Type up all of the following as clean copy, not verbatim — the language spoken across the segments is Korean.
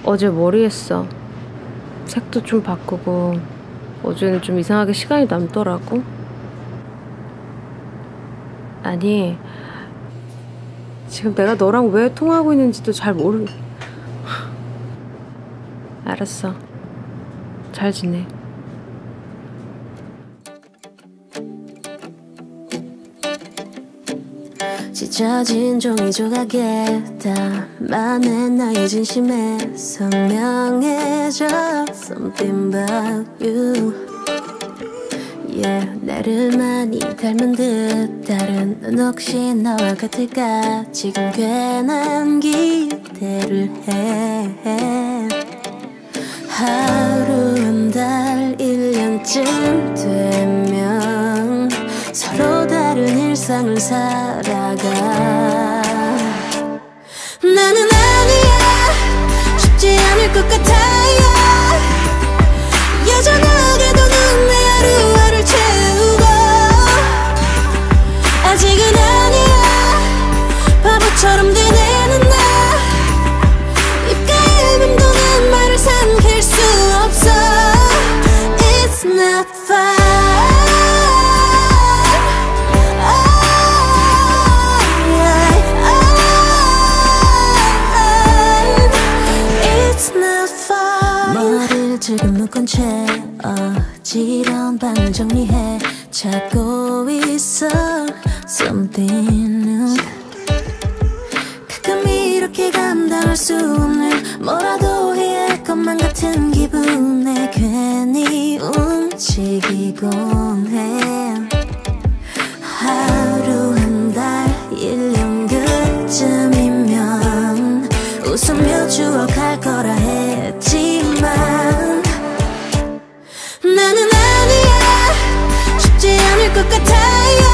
어제 머리 했어. 색도 좀 바꾸고 어제는 좀 이상하게 시간이 남더라고. 아니, 지금 내가 너랑 왜 통화하고 있는지도 잘 모르... 알았어. 잘 지내. 찢어진 종이 조각에 담아낸 나의 진심에 선명해져 Something about you. Yeah, 나를 많이 닮은 듯 다른 넌 혹시 나와 같을까. 지금 괜한 기대를 해. 하루 한 달 1년쯤 되면 서로 다른 일상을 살아가. 나는 아니야, 쉽지 않을 것 같아요. 여전하게도 넌 내 하루하루를 채우고. 아직은 아니야, 바보처럼 되뇌는 나. 입가에 맴도는 말을 삼킬 수 없어. It's not fine. 지금 묶은 채 어지러운 밤을 정리해 찾고 있어 Something new. 가끔 이렇게 감당할 수 없는 뭐라도 해야 할 것만 같은 기분에 괜히 움직이곤 해. 하루 한 달 1년 그쯤이면 웃으며 추억할 거라 했지만 나는 아니야, 쉽지 않을 것 같아요.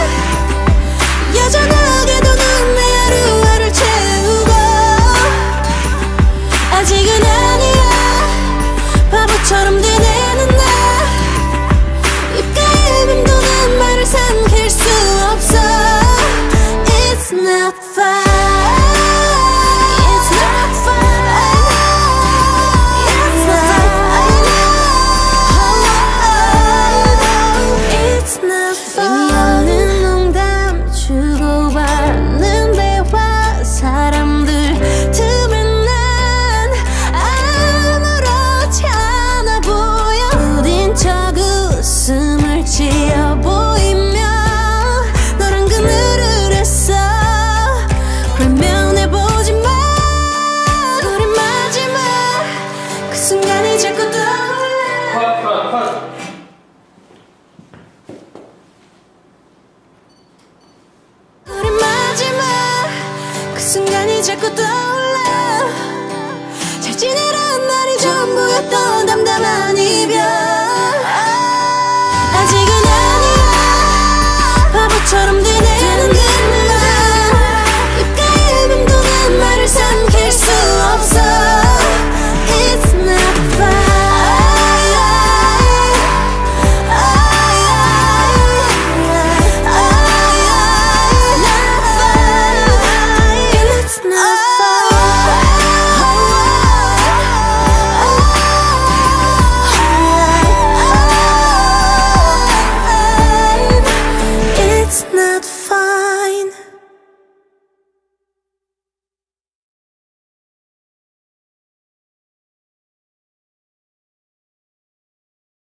여전하게도 넌 내 하루하루를 채우고. 아직은 아니야, 바보처럼 되뇌는 나. 입가에 맴도는 말을 삼킬 수 없어. It's not fine. 순간이 자꾸 떠올라. 잘 지내라는 말이 전부였던 담담한 이별.